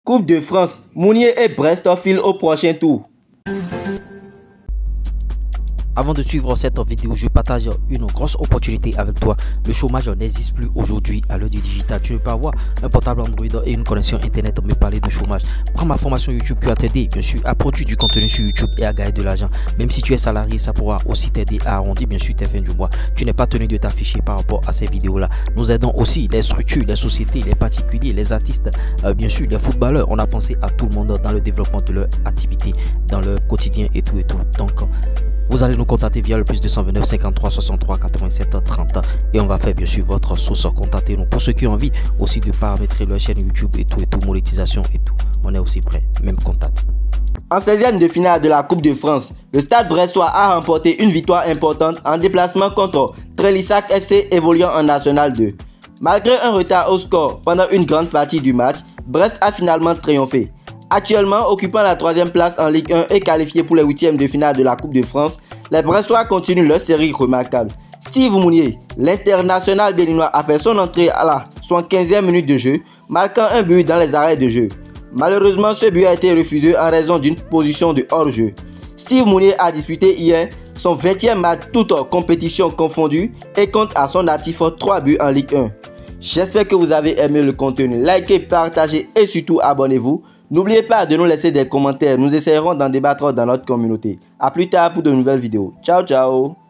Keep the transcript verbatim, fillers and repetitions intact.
Coupe de France, Mounier et Brest filent au prochain tour. Avant de suivre cette vidéo, je partage une grosse opportunité avec toi. Le chômage n'existe plus aujourd'hui à l'heure du digital. Tu ne peux pas avoir un portable Android et une connexion internet me parler de chômage. Prends ma formation YouTube qui va t'aider, bien sûr, à produire du contenu sur YouTube et à gagner de l'argent. Même si tu es salarié, ça pourra aussi t'aider à arrondir, bien sûr, tes fins du mois. Tu n'es pas tenu de t'afficher par rapport à ces vidéos-là. Nous aidons aussi les structures, les sociétés, les particuliers, les artistes, euh, bien sûr, les footballeurs. On a pensé à tout le monde dans le développement de leur activité, dans leur quotidien et tout et tout. Donc, vous allez nous contacter via le plus deux cent vingt-neuf cinquante-trois soixante-trois quatre-vingt-sept trente et on va faire bien sûr votre sauce. Contactez-nous. Pour ceux qui ont envie aussi de paramétrer leur chaîne YouTube et tout et tout, monétisation et tout, on est aussi prêt. Même contact. En seizième de finale de la Coupe de France, le Stade Brestois a remporté une victoire importante en déplacement contre Trélissac F C évoluant en National deux. Malgré un retard au score pendant une grande partie du match, Brest a finalement triomphé. Actuellement occupant la troisième place en Ligue un et qualifié pour les huitièmes de finale de la Coupe de France, les Brestois continuent leur série remarquable. Steve Mounier, l'international béninois, a fait son entrée à la soixante-quinzième minute de jeu, marquant un but dans les arrêts de jeu. Malheureusement, ce but a été refusé en raison d'une position de hors-jeu. Steve Mounier a disputé hier son vingtième match toutes compétitions confondues et compte à son actif trois buts en Ligue un. J'espère que vous avez aimé le contenu. Likez, partagez et surtout abonnez-vous. N'oubliez pas de nous laisser des commentaires, nous essayerons d'en débattre dans notre communauté. A plus tard pour de nouvelles vidéos. Ciao ciao.